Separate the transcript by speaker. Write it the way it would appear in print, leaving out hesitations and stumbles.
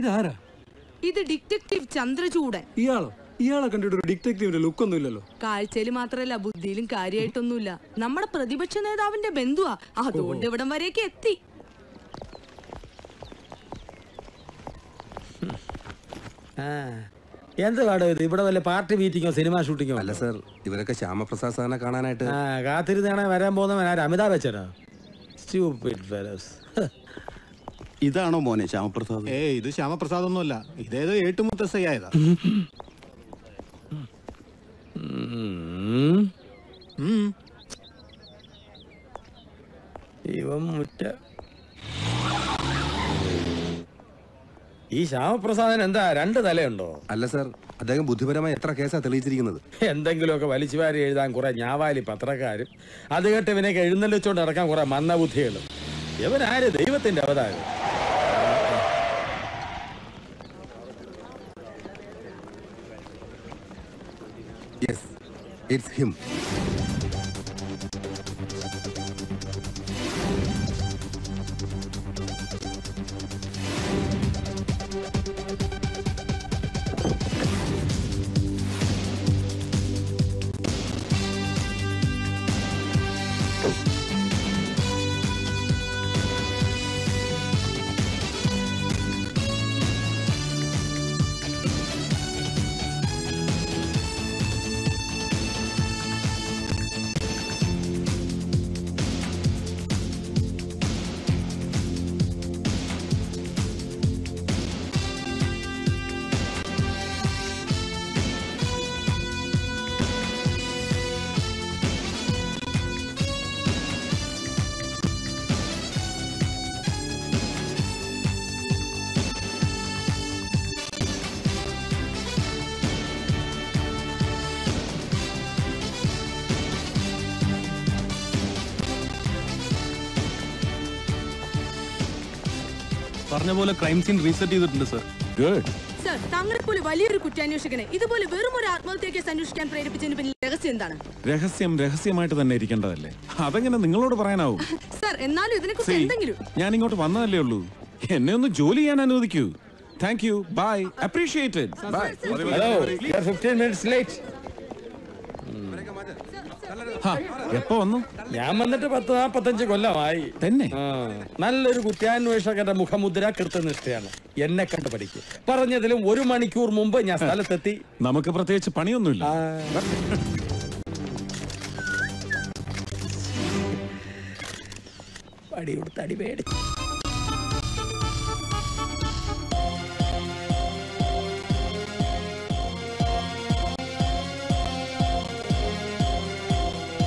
Speaker 1: ഇതാരാ?
Speaker 2: ഇത് ഡിറ്റക്റ്റീവ് ചന്ദ്രചൂടൻ.
Speaker 1: ഇയാളെ കണ്ടിട്ട് ഒരു ഡിറ്റക്റ്റീവിന്റെ ലുക്ക് ഒന്നും ഇല്ലല്ലോ.
Speaker 2: കാഴ്ചയിൽ മാത്രല്ല, ബുദ്ധിയിലും കാര്യമായിട്ടൊന്നുമില്ല. നമ്മുടെ പ്രതിപക്ഷ നേതാവിന്റെ ബന്ധുവാ, അതുകൊണ്ട് ഇവിടം വരെയൊക്കെ എത്തി.
Speaker 3: എന്ത് പാടോ ഇത്? ഇവിടെ വല്ല പാർട്ടി മീറ്റിങ്ങോ സിനിമ ഷൂട്ടിങ്ങോ?
Speaker 4: അല്ല സർ, ഇവരൊക്കെ ശ്യാമപ്രസാദ് സാറിനെ കാണാനായിട്ട്
Speaker 3: കാത്തിരുന്നാണ് വരാൻ പോകുന്നവൻ. ആര്? അമിതാഭ് ബച്ചനോ?
Speaker 5: ഇതാണോ മോനെ ശ്യാമപ്രസാദ്?
Speaker 6: ഇത് ശ്യാമപ്രസാദ് ഒന്നുമല്ല, ഇതേതോ ഏട്ടുമുത്തസയ്യായതാ.
Speaker 3: ഇവൻ മുറ്റ ഈ ശ്യാമപ്രസാദന് എന്താ രണ്ട് തലയുണ്ടോ?
Speaker 4: അല്ല സർ, അദ്ദേഹം ബുദ്ധിപരമായി എത്ര കേസാ തെളിയിച്ചിരിക്കുന്നത്.
Speaker 3: എന്തെങ്കിലുമൊക്കെ വലിച്ചുവാരി എഴുതാൻ കുറെ ഞാവാലി പത്രക്കാരും, അത് കേട്ട് ഇവനൊക്കെ എഴുന്നള്ളിച്ചോണ്ട് നടക്കാൻ കുറെ മന്ദബുദ്ധികളും. ഇവനാര്? ദൈവത്തിന്റെ അവതാരം.
Speaker 4: Yes, it's him.
Speaker 5: പറഞ്ഞ പോലെ ക്രൈം സീൻ റീസെറ്റ് ചെയ്തിട്ടുണ്ട് സർ.
Speaker 4: ഗുഡ്
Speaker 2: സർ, താങ്കളെ പോലെ വലിയൊരു കുറ്റാന്വേഷകനെ ഇതുപോലെ വെറും ഒരു ആത്മഹത്യ കേസ് അന്വേഷിക്കാൻ പ്രേരിപ്പിച്ചതിന് പിന്നിൽ രഹസ്യം എന്താണ്?
Speaker 7: രഹസ്യമായിട്ട് തന്നെ ഇരിക്കേണ്ടതല്ലേ? അതെങ്ങനെ നിങ്ങളോട് പറയാനാവും?
Speaker 2: സർ, എന്നാലും ഇതിനെക്കുറിച്ച് എന്തെങ്കിലും.
Speaker 7: ഞാൻ ഇങ്ങോട്ട് വന്നതല്ലേ ഉള്ളൂ, എന്നെ ഒന്ന് ജോലി ചെയ്യാൻ അനുവദിക്കൂ. Thank you, bye, appreciated. Bye. എപ്പോ വന്നു?
Speaker 3: ഞാൻ വന്നിട്ട് 10-45 കൊല്ലമായി
Speaker 7: തന്നെ.
Speaker 3: നല്ലൊരു കുറ്റാന്വേഷകന്റെ മുഖമുദ്ര കൃത്യനിഷ്ഠയാണ്. എന്നെ കണ്ടു പഠിക്കും. പറഞ്ഞതിലും 1 മണിക്കൂർ മുമ്പ് ഞാൻ സ്ഥലത്തെത്തി.
Speaker 7: നമുക്ക് പ്രത്യേകിച്ച് പണിയൊന്നുമില്ല.
Speaker 3: പടി കൊടുത്ത് അടി പേടി.